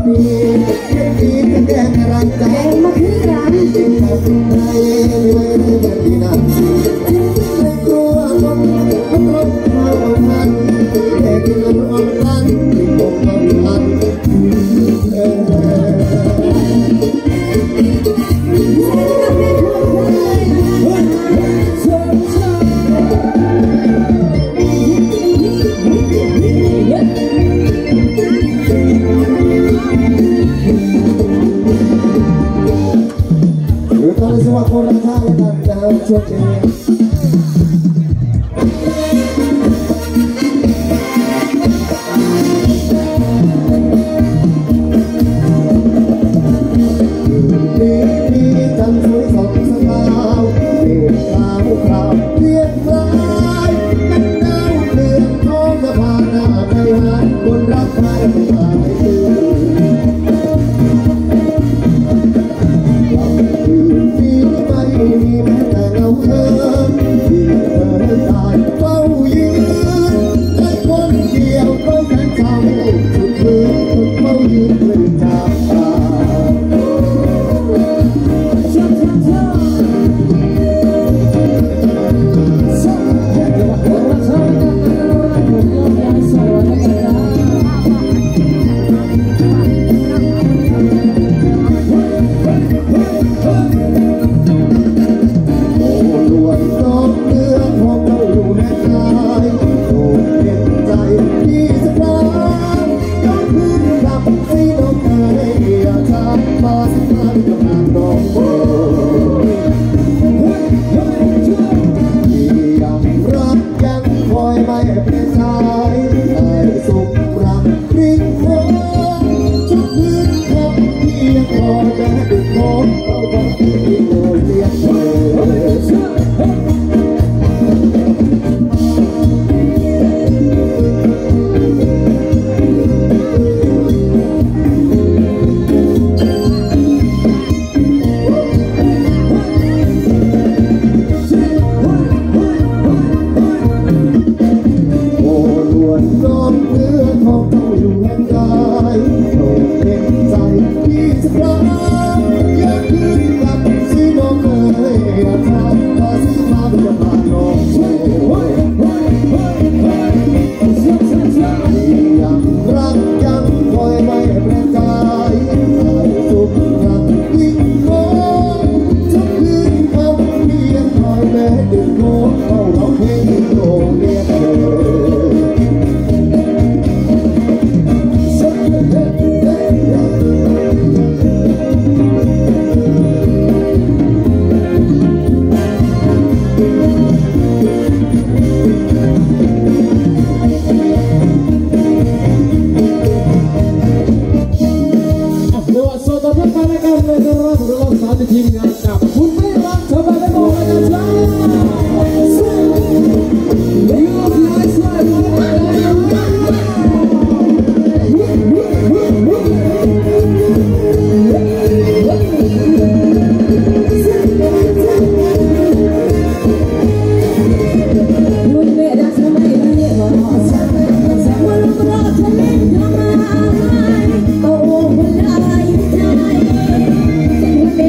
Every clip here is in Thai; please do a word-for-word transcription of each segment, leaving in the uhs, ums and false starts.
ดีเด็กดีจะแก้อะไรใจมาขึ้นรังจริงกับใครไม่ได้แบบนี้นะไม่กลัวคนมันรบมาเอาทันแต่ที่เราเอาทันที่ผมเอาทันเออคนละทางกันดาวชั่วเดียวดีดีจันทร์สวยสดสบายเรียกขาวขาวเรียกร้ายกันดาวเรืองท้องสะพานหน้าไปหาคนรักใครไม่ตายตื่นมีแม้แต่เงาเธอที่เธอตายเฝ้ายืนในคนเดียวเพราะแสนเศร้าสุดคืนคนเฝ้ายืนกลืนน้ำตาทีมงานกับคุณไม่รักเธอไปได้บอกกันจ้าเ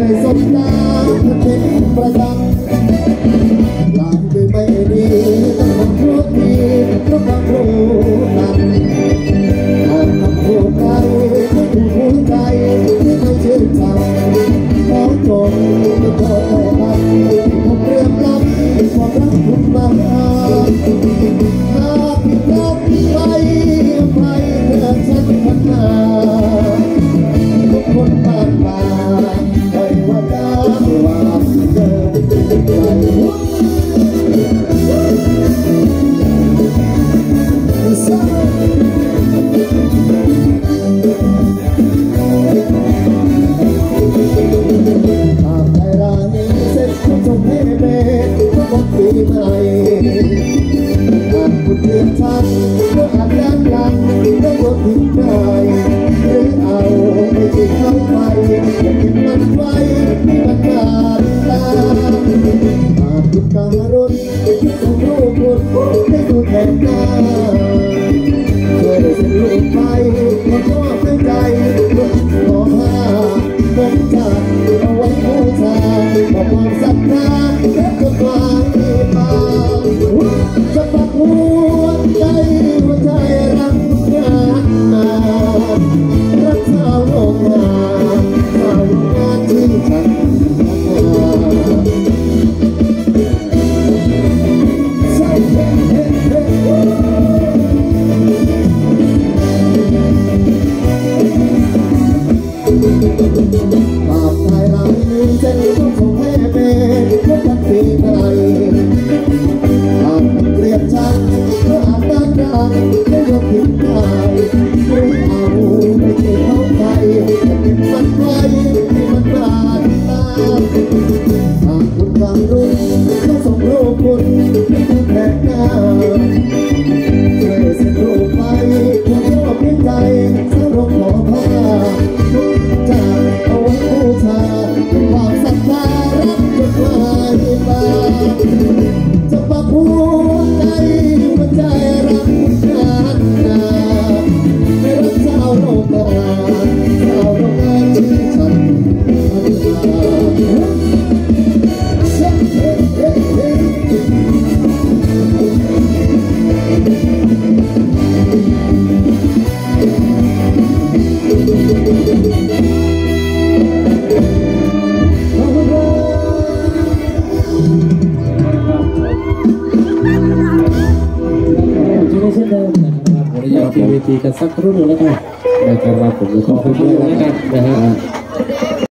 ยสบตาเป็นประจำหลังดูไม่ดีต้องทำทุกทีต้องทำรู้ทันหากทำถูกใจไม่ถูกหัวใจที่ไม่ชื่นใจขอจงไม่ขอให้มันผมเรียมรับความรักคุณมาหากผิดพลาดไปไปเมื่อฉันพัฒนาทุกคนผ่านมาไม่ว่าจะว่าเจอใจหากใจร้ายเสร็จคุณจงให้เบสทุกคนปีใหม่หากคุณเรียกฉันเมื่ออาจด้านหลังไม่ยอมทิ้งใครหรือเอาไปทิ้งเข้าไปอย่าเก็บมันไว้ให้มันนานตาหากคุณการุณต้องรู้คุณให้ดูแทนหน้าช่วยเส้นลูกไปขอมอบให้ใจขอห้าผมจะเอาไว้บูชาขอความศรัทธาและกฎหมายปานจะปักหัวใจหัวใจรักงานนารักสาวโรงงานสาวโรงงานที่ฉันรักงานใส่เฮ้เฮ้เฮ้หากใจร้ายเส้นต้องส่งให้เป็นเพื่อทักทีใดหากเกลียดฉันเพื่ออาจด้านดังไม่ยอมทิ้งใครหรือเอาไปเก็บเข้าไปจะเก็บมันไว้ให้มันบานตาหากคุณฟังรู้ต้องส่งรูปคุณให้คุณแทนหน้าช่วยเส้นรูปไปคุณก็เพียงใจสร้างโรงขอผ้าจะเอาไว้บูชาเป็นความศรัทธารักจดหมายปานจะปักหัวใจหัวใจรักงานนาไม่รักสาวโรงงานสาวโรงงานที่ฉันพัฒนาเฮ้เฮ้เฮ้เฮ้เช่นเดิมนะครับขออนุญาตที่เวทีกันสักครู่หนึ่งแล้วกันนะครับผมขอขอบคุณด้วยแล้วกันนะฮะ